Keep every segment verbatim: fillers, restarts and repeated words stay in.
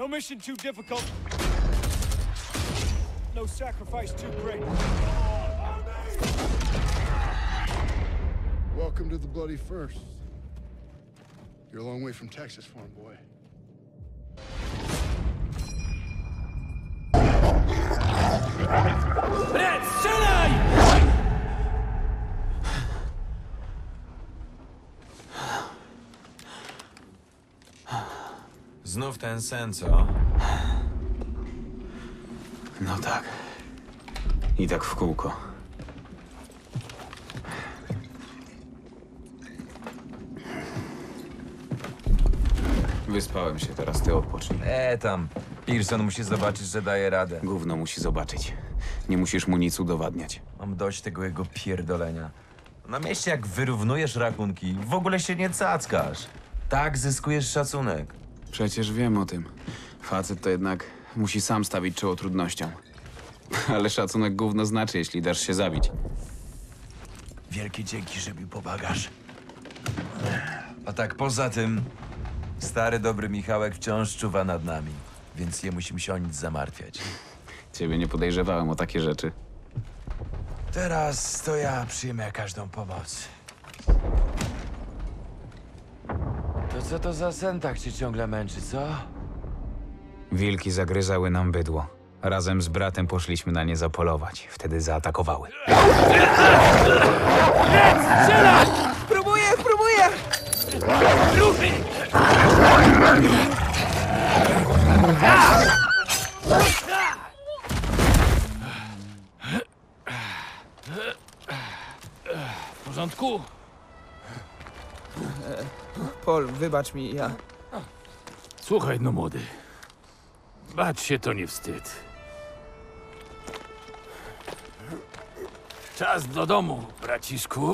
No mission too difficult. No sacrifice too great. Welcome to the Bloody First. You're a long way from Texas, farm boy. Brett, strzelaj! Znów ten sen, co? No tak. I tak w kółko. Wyspałem się, teraz ty odpocznij. E tam. Pearson musi zobaczyć, że daje radę. Gówno musi zobaczyć. Nie musisz mu nic udowadniać. Mam dość tego jego pierdolenia. Na mieście jak wyrównujesz rachunki, w ogóle się nie cackasz. Tak zyskujesz szacunek. Przecież wiem o tym. Facet to jednak musi sam stawić czoło trudnościom. Ale szacunek gówno znaczy, jeśli dasz się zabić. Wielkie dzięki, że mi pomagasz. A tak poza tym, stary dobry Michałek wciąż czuwa nad nami, więc nie musimy się o nic zamartwiać. Ciebie nie podejrzewałem o takie rzeczy. Teraz to ja przyjmę każdą pomoc. To co to za sen tak cię ciągle męczy, co? Wilki zagryzały nam bydło. Razem z bratem poszliśmy na nie zapolować. Wtedy zaatakowały. Strzelaj! Próbuję, próbuję! Ruchy! W porządku? Paul, wybacz mi, ja... Słuchaj, no młody. Bać się to nie wstyd. Czas do domu, braciszku.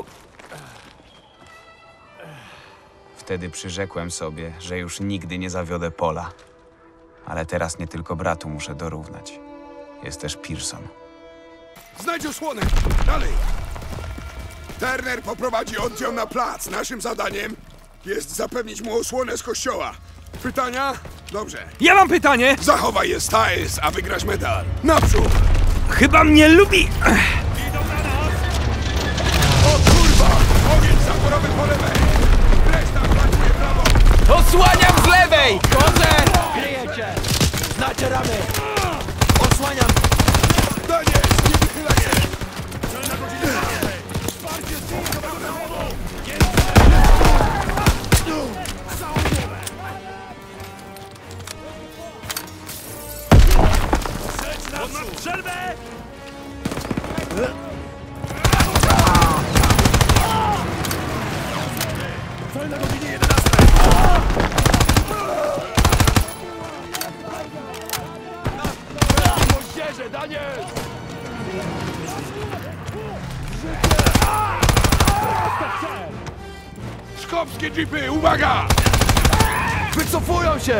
Wtedy przyrzekłem sobie, że już nigdy nie zawiodę Paula. Ale teraz nie tylko bratu muszę dorównać. Jest też Pearson. Znajdź osłonę! Dalej! Turner poprowadzi oddział na plac. Naszym zadaniem jest zapewnić mu osłonę z kościoła. Pytania? Dobrze. Ja mam pytanie! Zachowaj je, Styles, a wygrasz medal. Naprzód! Chyba mnie lubi! Idą na nas! O kurwa! Ogień zaporowy po lewej! Reszta pracuje prawo! Osłaniam z lewej! Chodzę! Kryjecie! Nacieramy! Osłaniam! Daniel, nie wychylaj się! Na godzinę wsparcie z nowego zawodu! Ponad strzelbę! Cel na godzinie jedenastej! Moździerze, Daniel! Szkopskie jeepy, uwaga! Wycofują się!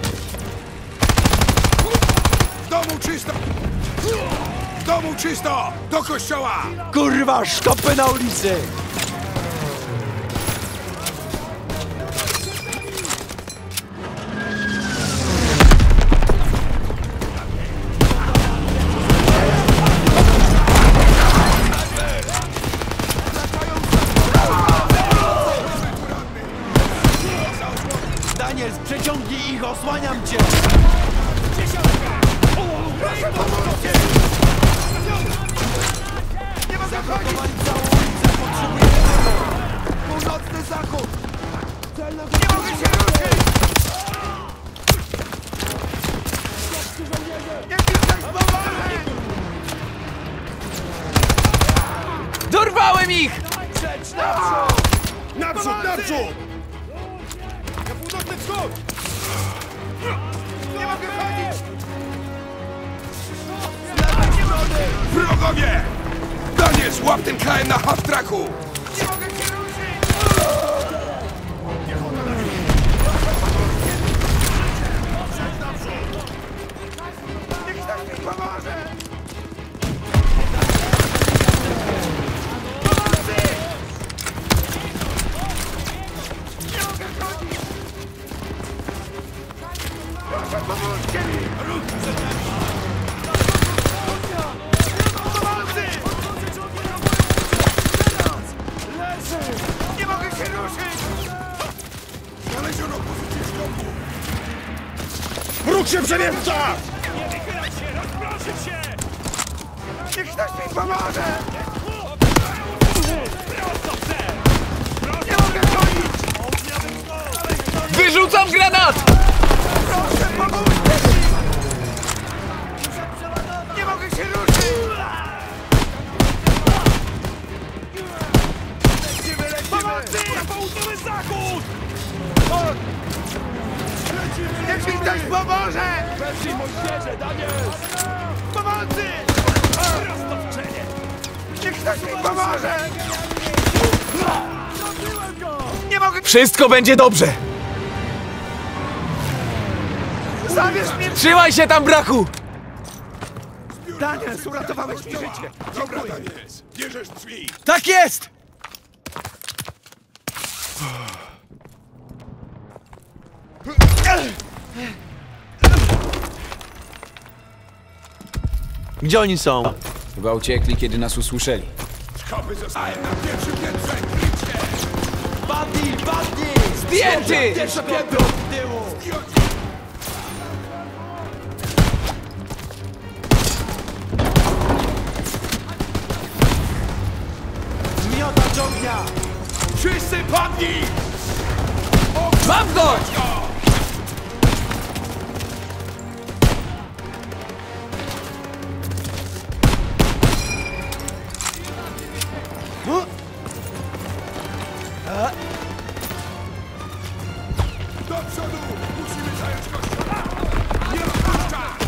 W domu czysto! W domu czysto! Do kościoła! Kurwa, szkopy na ulicy! Daniel, przeciągnij ich, osłaniam cię! Nie ma zachować całą ulicę, potrzebujemy tego! Północny zachód! Nie mogę się ruszyć! Nie pisać pomocy! Dorwałem ich! Przecz naprzód! Naprzód, naprzód! Na północny wschód! Nie mogę chodzić! Wrogowie! Daniel, złap ten K M na half-tracku! Nie mogę się ruszyć! Niech tak mi pomoże! Nie mogę chodzić! Pomóżcie mi! Pomocy! Leży! Nie mogę się ruszyć! Znaleziono pozycję szkopu! Wróg się przemieszcza! Nie wychylać się! Rozproszyć się! Niech ktoś mi pomoże! Prosto w cel! Nie mogę chodzić! Wyrzucam granat! Proszę, pomóżcie mi! Nie mogę się ruszyć! Lecimy, lecimy! Pomocy! Na południowy zachód! Niech mi ktoś pomoże! Weźmij moździerze, Daniel! Pomocy! Prosto w czele! Niech ktoś mi pomoże! Nie mogę... Wszystko będzie dobrze! Zabierz mnie! Trzymaj się tam, brachu! Daniel, uratowałeś mi życie! Dobra, Daniels, bierzesz drzwi! Tak jest! Gdzie oni są? Chyba uciekli, kiedy nas usłyszeli. Szkopy zostają na pierwszym piętrze! Krycie! Badni, badni! Zdjęty! Pierwsze piętro! Z tyłu! Miotacz ognia! Wszyscy padli! Mam go! Do przodu! Musimy zająć kościół! Nie odpuszczać!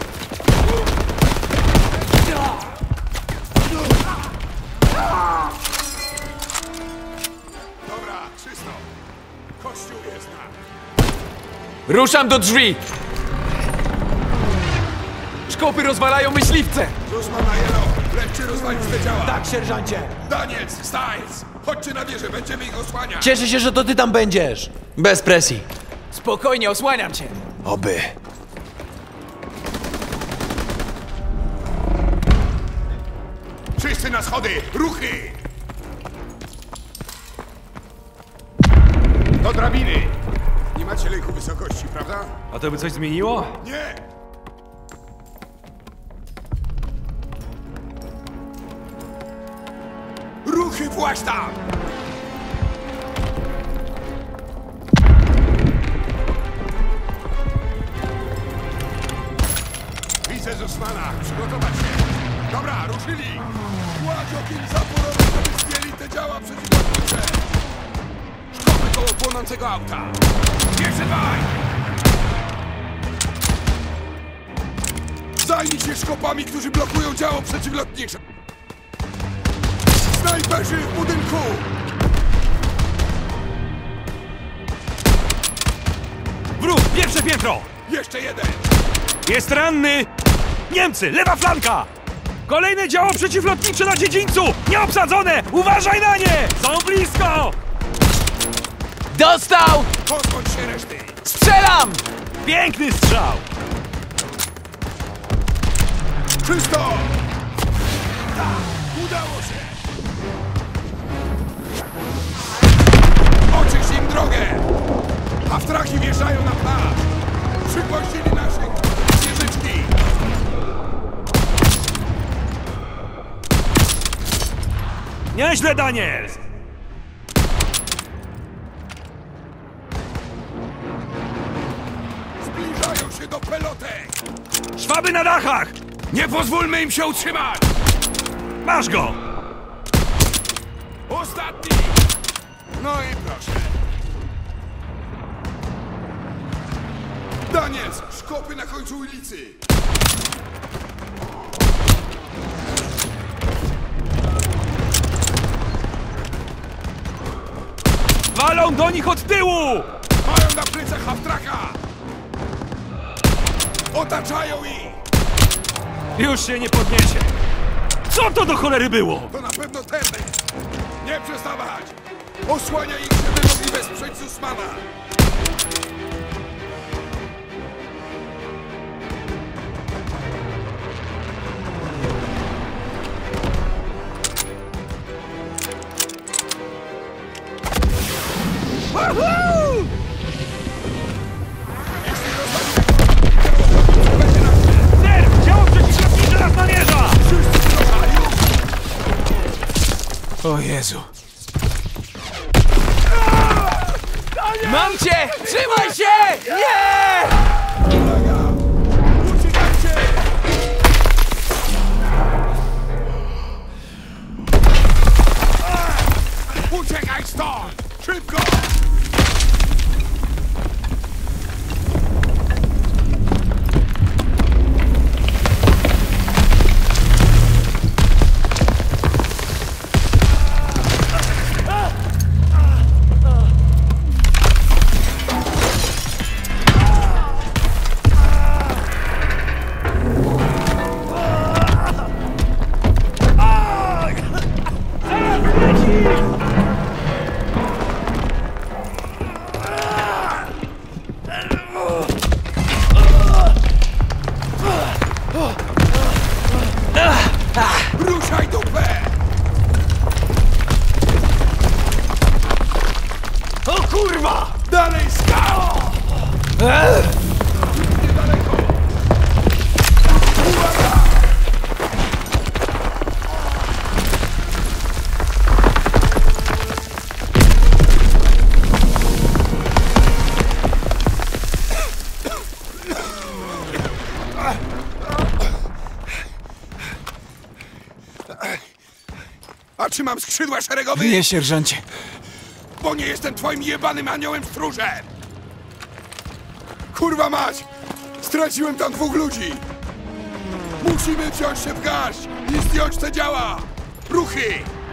Dobra, czysto! Kościół jest na... Ruszam do drzwi! Szkopy rozwalają myśliwce! Rusman na jelo! Lećcie rozwalić te działa! Tak, sierżancie! Daniels, Stiles! Chodźcie na wieżę, będziemy ich osłaniać! Cieszę się, że to ty tam będziesz. Bez presji. Spokojnie, osłaniam cię! Oby. Wszyscy na schody! Ruchy! Do drabiny! Nie macie lejku wysokości, prawda? A to by coś zmieniło? Nie! Ruchy właź tam! Widzę Zussmana. Przygotować się. Dobra, ruszyli! Kładź ogień zaporowy, żeby zdjęli te działa przeciwlotnicze! Szkopy koło płonącego auta! Wierzywaj! Zajmij się szkopami, którzy blokują działo przeciwlotnicze! Snajperzy w budynku! Wróg, pierwsze piętro! Jeszcze jeden! Jest ranny! Niemcy, lewa flanka! Kolejne działo przeciwlotnicze na dziedzińcu! Nieobsadzone! Uważaj na nie! Są blisko! Dostał! Pozbądź się reszty! Strzelam! Piękny strzał! Czysto! Tak! Udało się! Oczyść im drogę! Haftraki wjeżdżają na plaż! Przypuścili naszych wieżyczki! Nieźle, Daniels! Zbliżają się do pelotek! Szwaby na dachach! Nie pozwólmy im się utrzymać! Masz go! Ostatni! No i proszę! Daniels! Szkopy na końcu ulicy! Walą do nich od tyłu! Mają na plecach Haftraka! Otaczają ich! Już się nie podniesie! Co to do cholery było? To na pewno Turner! Nie przestawać! Osłania ich, żeby mogli wesprzeć Zussmana! O Jezu. Mam cię! Trzymaj się! Nie! Uciekajcie! Uciekaj stąd! Szybko! Ruszaj dupę! O kurwa! Dalej skał! Niedaleko! Uwaga! A czy mam skrzydła szeregowe? Nie, sierżancie. Bo nie jestem twoim jebanym aniołem stróżem! Kurwa mać! Straciłem tam dwóch ludzi! Musimy wziąć się w garść i zdjąć te działa! Ruchy!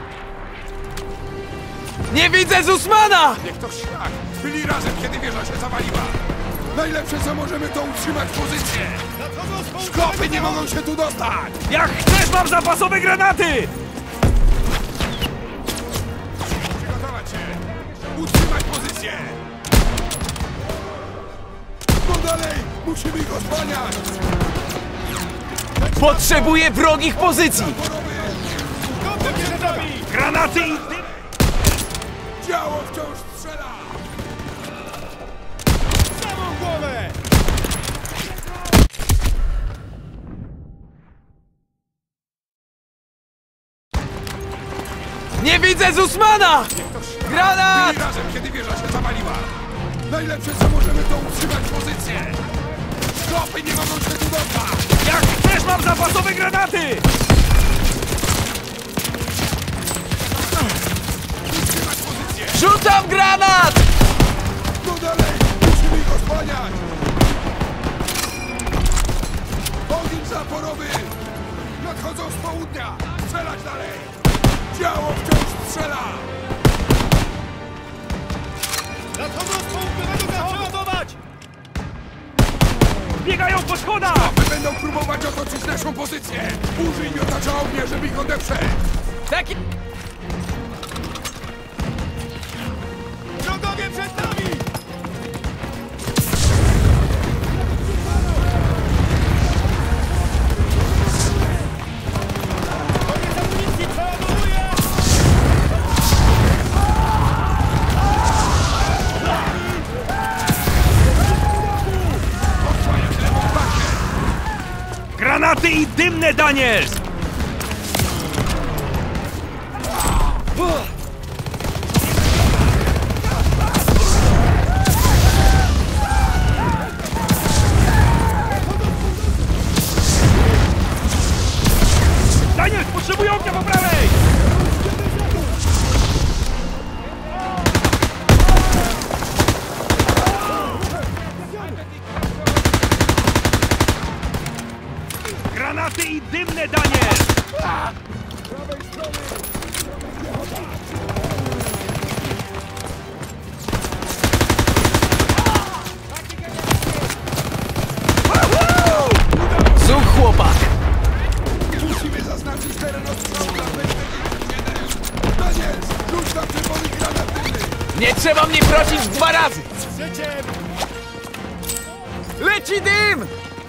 Nie widzę Zusmana! Niech to szlak! Byli razem, kiedy wieża się zawaliła! Najlepsze co możemy to utrzymać pozycję! Szkopy nie mogą się tu dostać! Jak chcesz, mam zapasowe granaty! Przygotować się! Utrzymać pozycję! No dalej! Musimy ich osłaniać! Potrzebuję wrogich pozycji! Granaty i dym! Działo wciąż strzela! Samą głowę! Nie widzę Zusmana! Granat! Byli razem, kiedy wieża się zawaliła! Najlepsze co możemy to utrzymać pozycję! Szkopy nie mogą się tu dostać! Jak chcesz, mam zapasowe granaty! Utrzymać pozycję! Rzucam granat! No dalej! Musimy ich osłaniać! Ogień zaporowy! Nadchodzą z południa! Strzelać dalej! Działo wciąż strzela! Nadchodzą z południa, będą przeładować! Biegają po schodach! Szkopy będą próbować otoczyć naszą pozycję! Użyj miotacza ognia, żeby ich odeprzeć! Taki... Wrogowie przed nami! Granaty i dymne, Daniels! Daniels, potrzebuję ognia po prawej! Granaty i dymne, Daniel! Zuch, chłopak! Musimy zaznaczyć teren ostrzału na B jeden. Daniel, rzuć tam czerwony granat dymny! Nie trzeba mnie prosić dwa razy! Leci dym!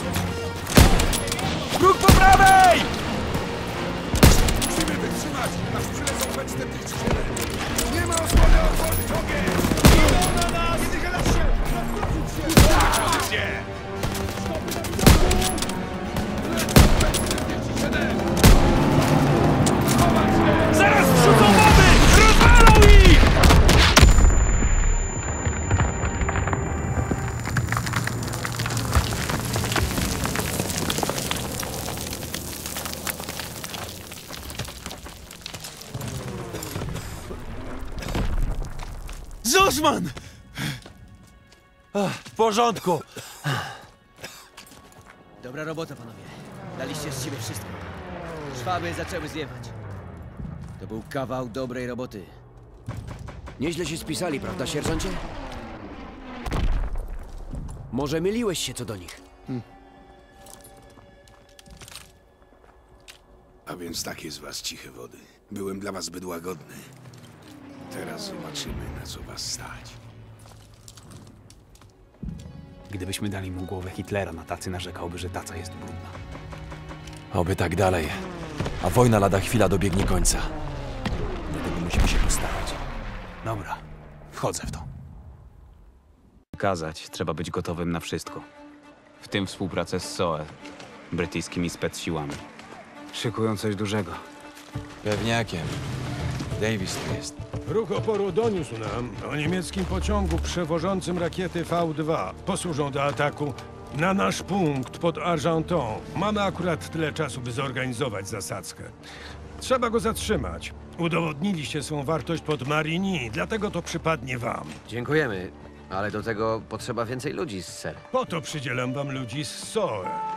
Ruch po prawej! Musimy wytrzymać, aż przylecą B czterdzieści siedem. Nie ma osłony, otworzyć ogień! Idą na nas! Nie wychylać się! Utrzymać pozycję! B czterdzieści siedem! Schować się! Zaraz zrzucą bomby! Zussman! Ach, w porządku. Dobra robota, panowie. Daliście z siebie wszystko. Szwaby zaczęły zjewać. To był kawał dobrej roboty. Nieźle się spisali, prawda, sierżancie? Może myliłeś się co do nich? A więc takie z was ciche wody. Byłem dla was zbyt łagodny. Teraz zobaczymy, na co was stać. Gdybyśmy dali mu głowę Hitlera, na tacy narzekałby, że taca jest brudna. Oby tak dalej. A wojna lada chwila dobiegnie końca. Dlatego musimy się postarać. Dobra, wchodzę w to. Kazać, trzeba być gotowym na wszystko. W tym współpracę z S O E, brytyjskimi specsiłami. Szykują coś dużego. Pewniakiem. Davis tu jest. Ruch oporu doniósł nam o niemieckim pociągu przewożącym rakiety V dwa. Posłużą do ataku na nasz punkt pod Argenton. Mamy akurat tyle czasu, by zorganizować zasadzkę. Trzeba go zatrzymać. Udowodniliście swą wartość pod Marigny, dlatego to przypadnie wam. Dziękujemy, ale do tego potrzeba więcej ludzi, ser. Po to przydzielam wam ludzi z S O E.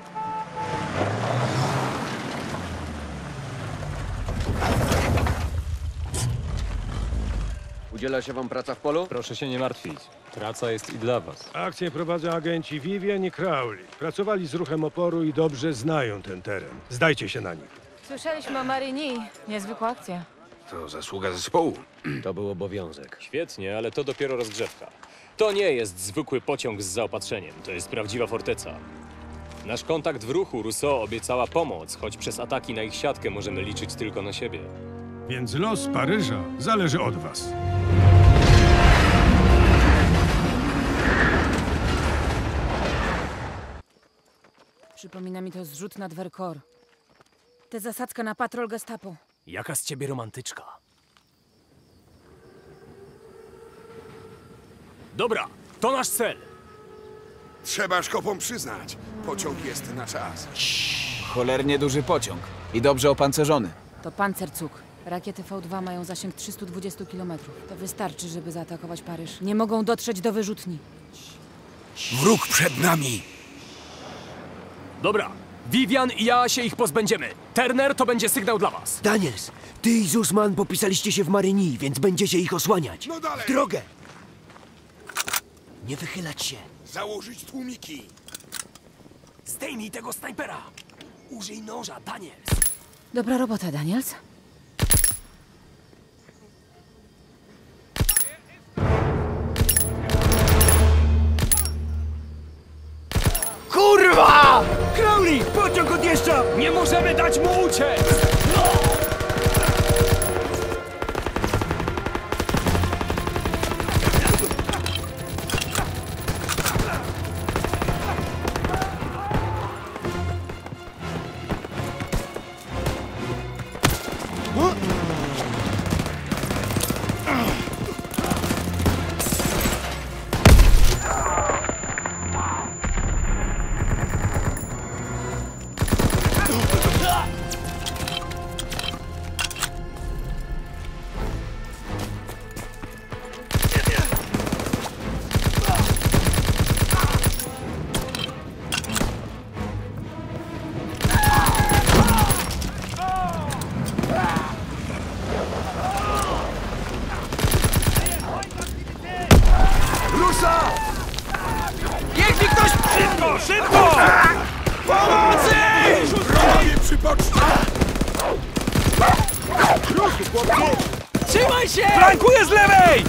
Udziela się wam praca w polu? Proszę się nie martwić. Praca jest i dla was. Akcję prowadzą agenci Vivian i Crowley. Pracowali z ruchem oporu i dobrze znają ten teren. Zdajcie się na nich. Słyszeliśmy o Marigny. Niezwykła akcja. To zasługa zespołu. To był obowiązek. Świetnie, ale to dopiero rozgrzewka. To nie jest zwykły pociąg z zaopatrzeniem. To jest prawdziwa forteca. Nasz kontakt w ruchu, Rousseau, obiecała pomoc, choć przez ataki na ich siatkę możemy liczyć tylko na siebie. Więc los Paryża zależy od was. Przypomina mi to zrzut nad Vercors. Tę zasadzkę na patrol Gestapo. Jaka z ciebie romantyczka? Dobra, to nasz cel. Trzeba szkopom przyznać. Pociąg jest na czas. Cholernie duży pociąg i dobrze opancerzony. To Panzerzug. Rakiety V dwa mają zasięg trzysta dwadzieścia kilometrów. To wystarczy, żeby zaatakować Paryż. Nie mogą dotrzeć do wyrzutni. Wróg przed nami! Dobra, Vivian i ja się ich pozbędziemy. Turner, to będzie sygnał dla was. Daniels, ty i Zussman popisaliście się w Marigny, więc będziecie ich osłaniać. No dalej! W drogę! Nie wychylać się. Założyć tłumiki! Zdejmij tego snajpera. Użyj noża, Daniels. Dobra robota, Daniels. Kurwa! Crowley, pociąg odjeżdża! Nie możemy dać mu uciec! Niech ktoś szybko, szybko! Pomocy! Wrogowie przypoczcie! Trzymaj się! Flankuję z lewej!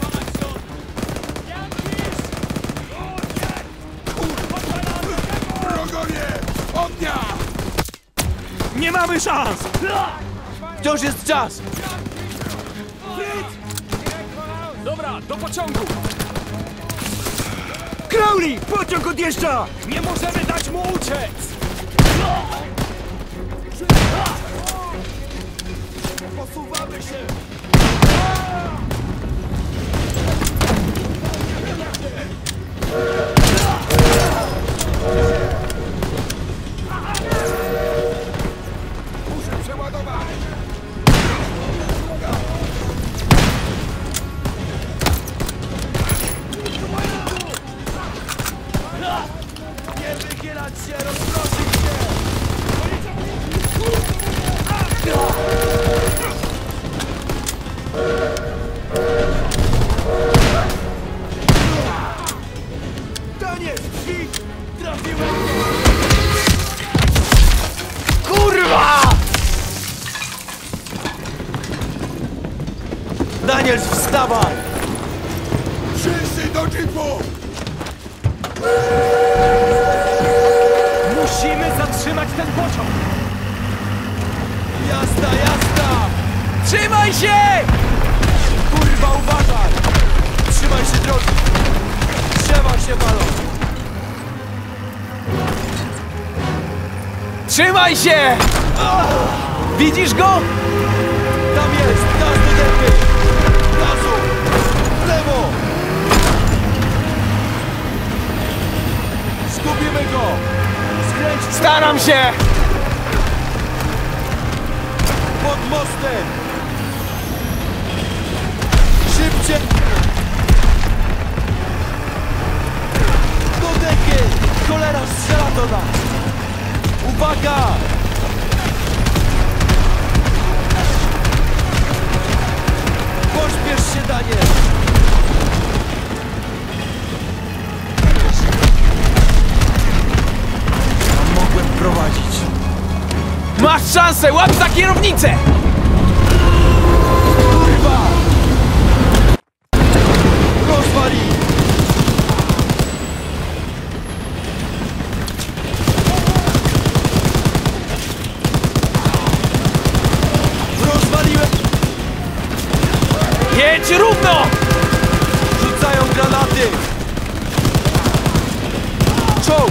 Wrogowie! Ognia! Nie mamy szans! Wciąż jest czas! Dobra, do pociągu! Crowley, pociąg odjeżdża! Nie możemy dać mu uciec! Posuwamy się! Muszę przeładować! się, rozproszyć się! To nie drzwi! Trafiłem go! Kurwa! Daniels, wstawaj! Wszyscy do jeepu! Musimy zatrzymać ten pociąg! Jazda, jazda! Trzymaj się! Kurwa, uważaj! Trzymaj się drogi! Drzewa się walą! Trzymaj się! Widzisz go? Tam jest! Gaz do depy! Gazu! W lewo! Zgubimy go! Skręć! Staram się! Pod mostem! Szybciej! Do deki! Cholera strzela do nas! Uwaga! Pośpiesz się, Daniel! Ja mogłem prowadzić. Masz szansę! Łap za kierownicę! Kurwa! Rozwali! Rozwaliłem! Jedź równo! Rzucają granaty! Czołg!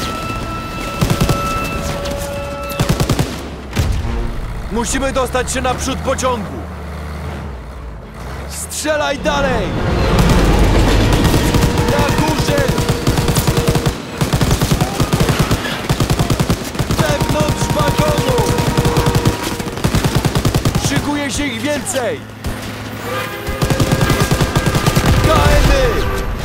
Musimy dostać się naprzód pociągu! Strzelaj dalej! Na górze! Wewnątrz wagonu! Szykuje się ich więcej! K M y!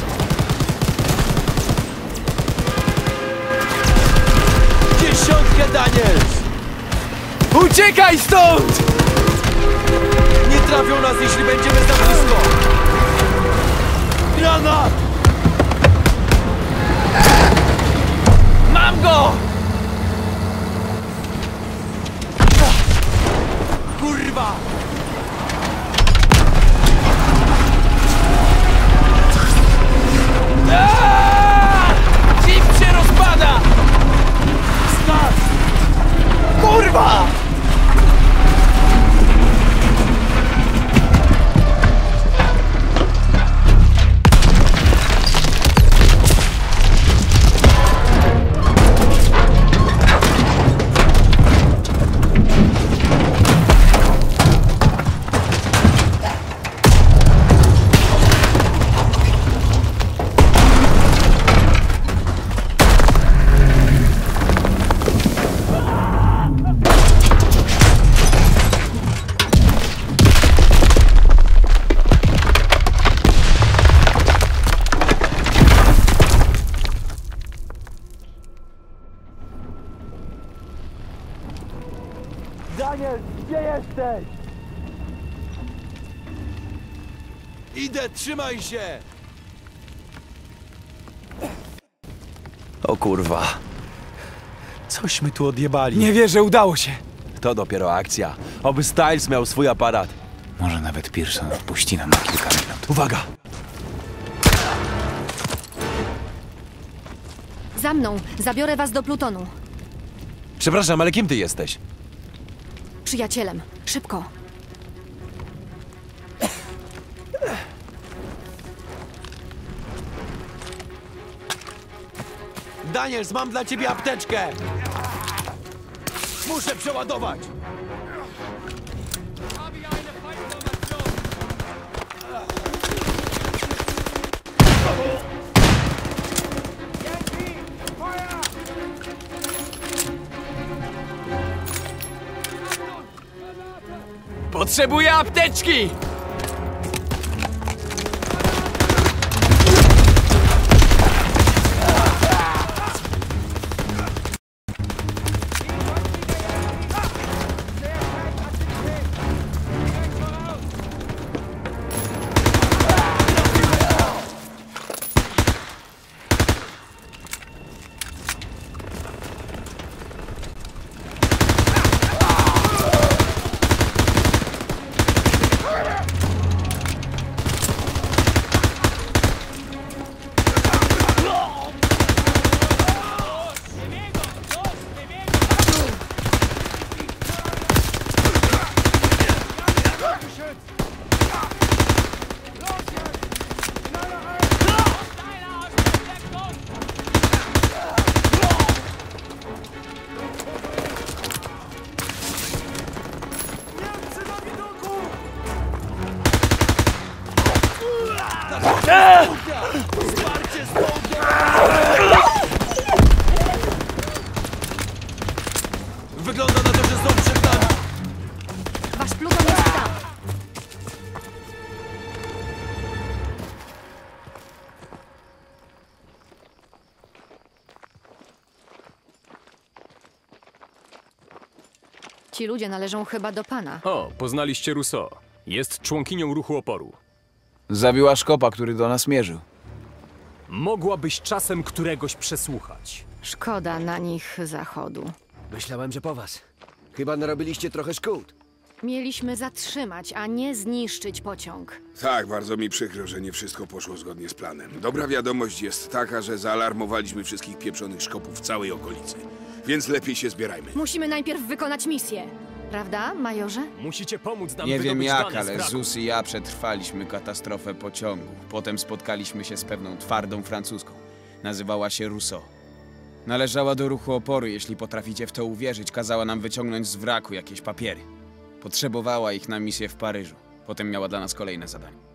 Dziesiątkę, Daniels! Uciekaj stąd! Nie trafią nas, jeśli będziemy za blisko! Granat! Mam go! Kurwa! Aaaa! Jeep się rozpada! Start! Kurwa! Daniel, gdzie jesteś? Idę, trzymaj się! O kurwa. Cośmy tu odjebali. Nie wierzę, udało się! To dopiero akcja. Oby Styles miał swój aparat. Może nawet Pearson wpuści nam na kilka minut. Uwaga! Za mną! Zabiorę was do Plutonu. Przepraszam, ale kim ty jesteś? Przyjacielem. Szybko. Daniels, mam dla ciebie apteczkę! Muszę przeładować! Potrzebuję apteczki! Wygląda na to, że są przed nami! Wasz pluton jest tam! Ci ludzie należą chyba do pana. O, poznaliście Rousseau. Jest członkinią ruchu oporu. Zabiła szkopa, który do nas mierzył. Mogłabyś czasem któregoś przesłuchać. Szkoda na nich zachodu. Myślałem, że po was. Chyba narobiliście trochę szkód. Mieliśmy zatrzymać, a nie zniszczyć pociąg. Tak, bardzo mi przykro, że nie wszystko poszło zgodnie z planem. Dobra wiadomość jest taka, że zaalarmowaliśmy wszystkich pieprzonych szkopów w całej okolicy. Więc lepiej się zbierajmy. Musimy najpierw wykonać misję. Prawda, majorze? Musicie pomóc nam Nie wiem wydobyć jak, dane z ale wraku. Zus i ja przetrwaliśmy katastrofę pociągu. Potem spotkaliśmy się z pewną twardą francuską. Nazywała się Rousseau. Należała do ruchu oporu, jeśli potraficie w to uwierzyć. Kazała nam wyciągnąć z wraku jakieś papiery. Potrzebowała ich na misję w Paryżu. Potem miała dla nas kolejne zadanie.